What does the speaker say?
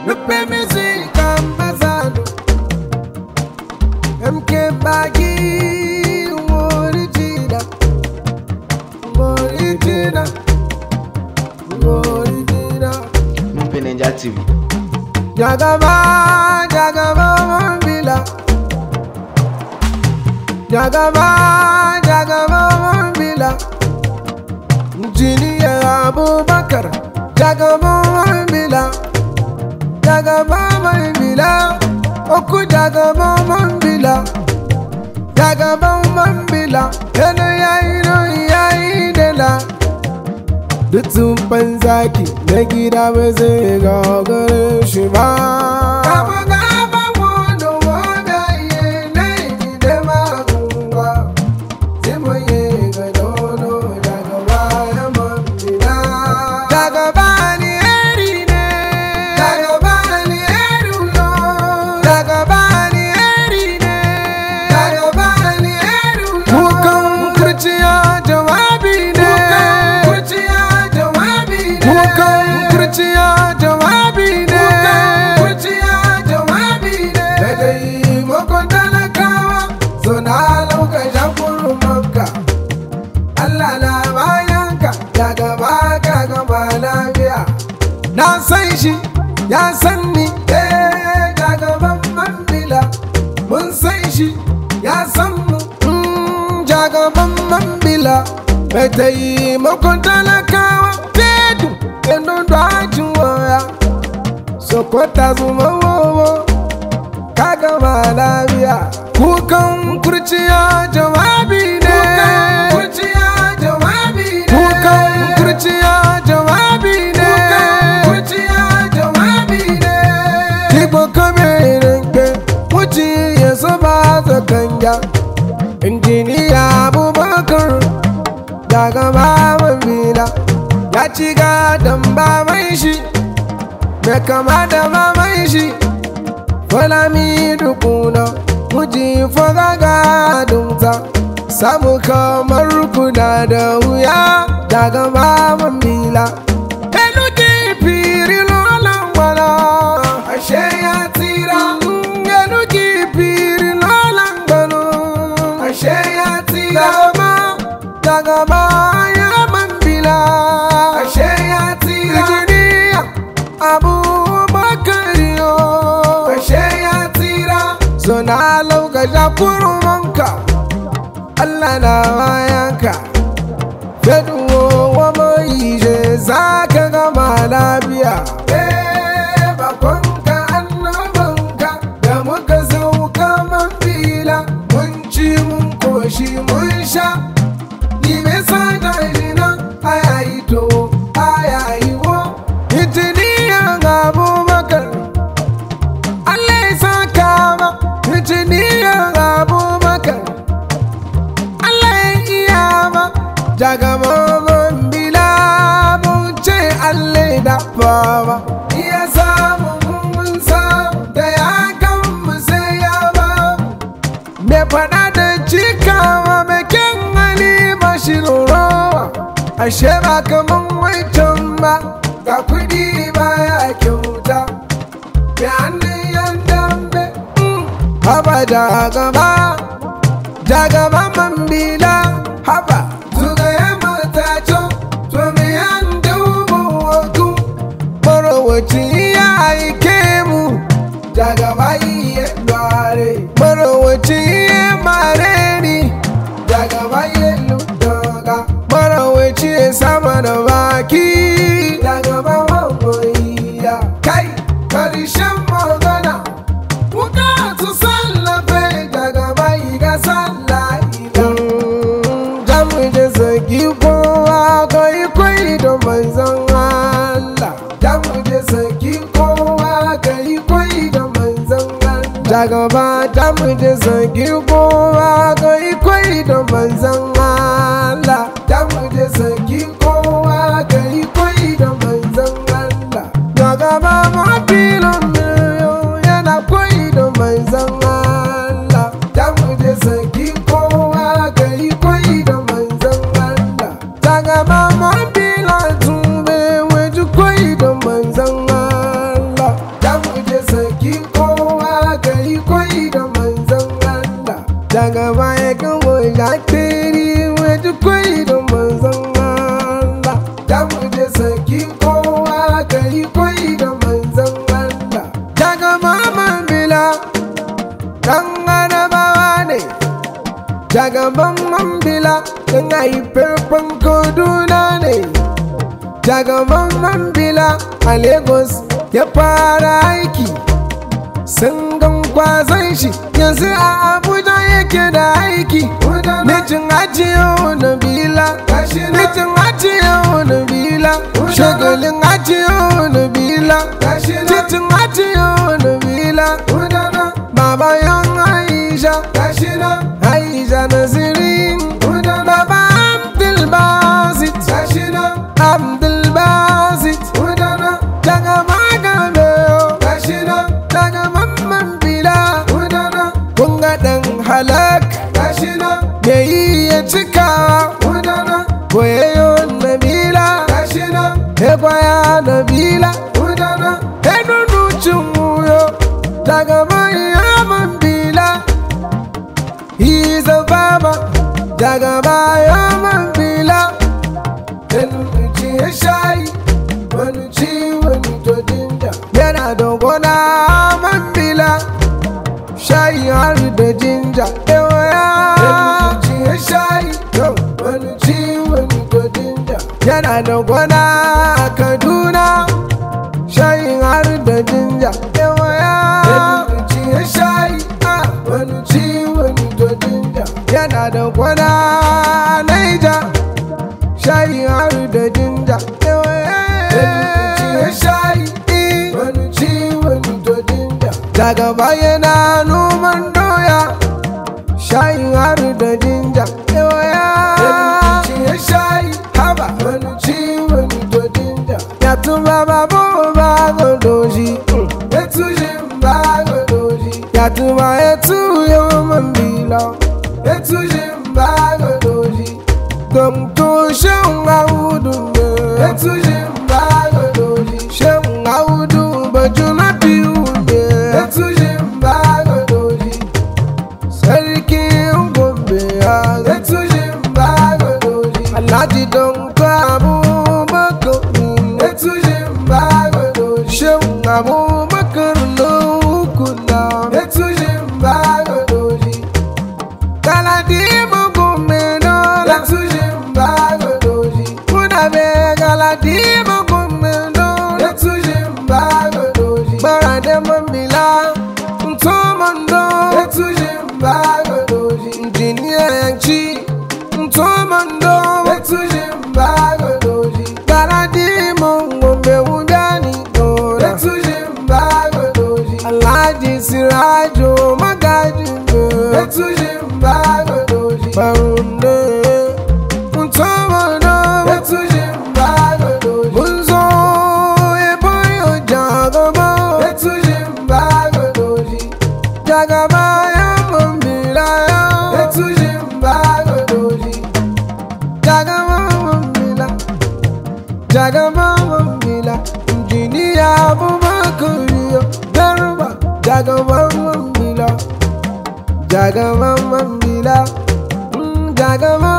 Lupe music ambassador MK Bagi Morijina Mun fi Ninja TV. Jagaba Mambila Jagaba Mambila Engineer Abubakar Jagaba Mambila Oku Jagaba Mambila Yana yayi dela Dutsun banzaki na gida ba zai gagare shi ba. Gaba wanda wanda ye na gida magunga zai maye ga dono daga baya mambila. Daga bani eri ne, daga bani eri ulo, daga bani eri ne, daga bani eri ulo. Mukan kurciya jawabi ne. Kurciya jawabi ne da dai makon talakawa suna lokacin kurmanka Allah na bayanka ya gaba ka gaba lafiya na san shi ya san ni ga gaban Mambila mun san shi ya san mu jagaban Mambila mai taimakon talakawa tedu endo dwajuwa sokota zuma wowo kaga malaria kukan kurciya jawabi ne kukan kurciya jawabi ne tipo kamerenge muci yeso ba zakanja injiniya Abubakar daga Mambila ya ci gadon baban shi mai kama da baban shi falami dukuna muji faga gadonta samu kamar kuna da wuya daga Mambila enuki firi lolan wala ashe ya tira enuki firi lolan gano ashe ya tira daga baya Mambila Abubakariyo ashe ya tira suna lokacin kurmanka Allah na bayanka feduwo wa mai je zaka gama lafiya bakonka annabanka da muka sauka Mambila mun ci mun koshi mun sha ni me sa gashi nan ayayi to ayayi wo Abubakar Allah ya saka ma injiniyan Abubakar Allah ya iya ma jagaba Mambila mun ce Allah ya dafa ma iya samu mun samu da ya kan mu sai ya ba me fada da cikawa me kyan hali ba shi rowa ashe ba kaman wancan ba ga kudi baya kyauta mai hannun yan dambe haba jagaba Mambila haba tuga ya matacin to mai yan dubu wato marowaci ya aike mu jagaba iya dware marowaci ya mare ni jagaba ya ludoga marowaci ya sama da baki kai karshen magana wuka su sallafe daga bai ga sallaila jamu je saki kowa kai kwai da manzon Allah jamu je saki kowa kai kwai da manzon Allah jagaba jamu je saki kowa kai kwai da manzon Allah jamu je saki kowa kai kwai da manzon Allah jagaba mafilan yana koyi da manzon Allah jamu je saki kowa kai koyi da manzon Allah jagaba mafilan tube waje koyi da manzon Allah jamu Jagaban Mambila a Lagos ya fara aiki, sun gan kwazon shi yanzu a Abuja yake da aiki. Mijin ajiyo Nabila, mijin ajiyo Nabila, shagalin ajiyo Nabila, titin ajiyo Nabila, baba yan Aisha, Aisha Nazirin, baba Abdulbasit, Abdulbasit, daga Magameyo, daga Mambila, kunga dan halak, me iya cika, boyeyo Nabila, kwaya Nabila, nunucin wuyo, daga baya Mambila, he's a baba, daga baya Mambila, nunuci ya shayi, wani ci wani to jinja, yana da gona Mambila, shayi har da jinja, nunuci ya shayi, wani ci wani to jinja, yana da gona a Kaduna, shayi har da jinja, nunuci ya shayi, wani ci wani to jinja, yana da gona a Naija, shayi har da jinja, nunuci ya shayi, wani ci wani to jinja, daga baya na noman doya, shayi har da jinja, nunuci ya shayi, haba wani ci wani to jinja, ya tuba babu bago doji, ya tujin bago doji, ya tuba ya tuyo Mambila, ya tujin bago doji, gamto shan audu ne, ya tujin bago doji, shan audu bajuna biyu ne, ya tujin bago doji, sarkin Gombe ya tujin bago doji, Alhaji Danko Abubakar ne, ya tujin bago doji, shan Abubakar Lokuna, ya tujin bago doji, Galadima Gombe no, ya tujin bago doji, Kudabe Galadima Gombe no, ya tujin bago doji, Barade Mambila, Ntomando, ya tujin bago doji, Engineer Yanchi, Ntomando, ya tujin bago doji, Galadima Gombe Ugani no, ya tujin bago doji, Alhaji Sirajo Magaji no, ya tujin bago doji, Barunde, Ntomando, ya tujin bago doji, Bunzo Eboyo Jagaba, ya tujin bago doji, Jagaba ya Mambila, ya tujin bago doji, Jagaba Mambila, Jagaba Mambila, Engineer Abubakar Garba, Jagaba Mambila, Jagaba Mambila, Jagaba